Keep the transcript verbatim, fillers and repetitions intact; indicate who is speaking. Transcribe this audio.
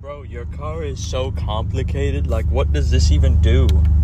Speaker 1: Bro, your car is so complicated. Like, what does this even do?